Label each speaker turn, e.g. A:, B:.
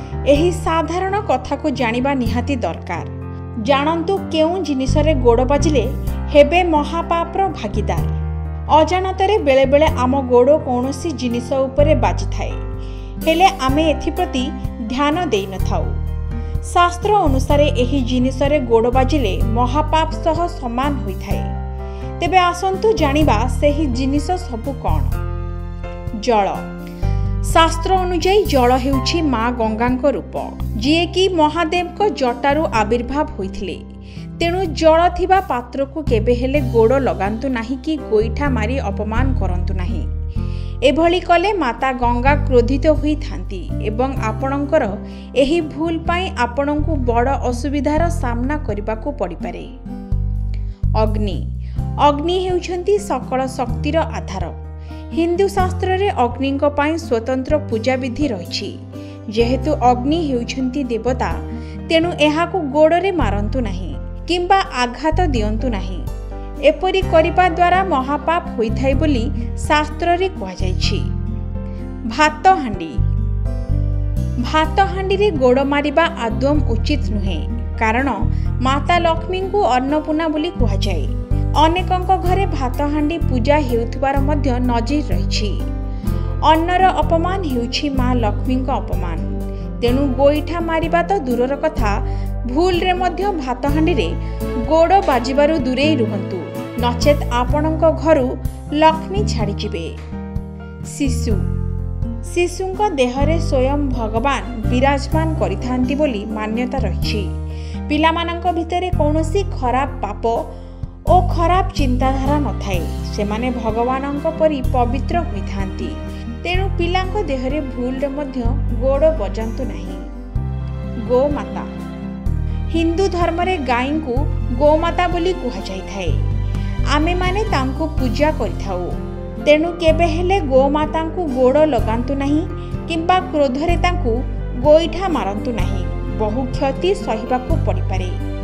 A: एही साधारण कथा को जानिबा निहाती दरकार। जानंतु केउं जिनिसरे गोड़ बाजिले हेबे महापापर भागीदार। अजाणतरे बेले बेले आम गोड़ कौनसी जिनिस उपरे बाजि थाए, हेले आमे एथिप्रति ध्यान देई न थाउ। शास्त्र अनुसारे एही जिनिसरे गोड़ बाजिले महापाप सह समान होई थाए। तेबे आसंतु जानिबा सेही जिनिस सबु कौन। जल। शास्त्र अनुଯାयी जल हेउछि माँ गंगांक रूप, जिए कि महादेव को जटारू आविर्भाव होइथिले। तेणु जल थिबा पात्र को केबे हेले गोड़ लगांतु नाही कि गोईठा मारी अपमान करंतु नाही। एभली कले माता गंगा क्रोधित होई थांती एवं आपणकर एही भूल पाई आपणंकु बड़ असुविधार सामना करिबाकु पड़ी पारे। अग्नि। अग्नि हेउछंती सकल शक्तिर आधार। हिंदू शास्त्र रे अग्निंक पाई स्वतंत्र पूजा विधि रहिछि। जेहेतु अग्नि हेउछंती देवता, तेणु एहाकु गोड़रे मारंतु नाही किंबा आघात दियंतु नाही। एपरी करिबा द्वारा महापाप होइथाय बोली शास्त्र रे कहा जायछि। भात हांडी। भात हांडी रे गोड़ मारिबा आदम उचित नुहे, कारण माता लक्ष्मी को अन्नपूर्णा बोली कहा जाय। अनेकंक घरे भात हांडी पूजा हेउथबार मध्य नजीर रहिछि। अन्नर अपमान हेउछि माँ लक्ष्मी को अपमान। तेणु गोईठा मारिबा तो दूरर कथा, भूल रे मध्य भात हांडी रे गोड़ बाजिबारु दूरे रुहंतु, नचेत आपणक घरु लक्ष्मी छाड़ी जिबे। शिशु। शिशुंक देहरे स्वयं भगवान विराजमान करिथांती बोली मान्यता रहिछि। पिलामानंक भितरे कौनसी खराब पाप ओ खराब चिंताधारा नथाए। सेमाने भगवानंक परि पवित्र होइथांती। तेणु पिलांक देहरे भूल रे मध्य गोड़ बजांतु नाही। गोमाता। हिंदू धर्म रे गाई को गोमाता बोली कहा जाय थाए। आमे माने तांको पूजा करिथाउ। तेणु केबे हेले गोमाता को गोड़ लगांतु नाही किंबा क्रोधरे तांको गोईठा मारंतु नाही। बहु क्षति सहिबाकु पड़ी पारे।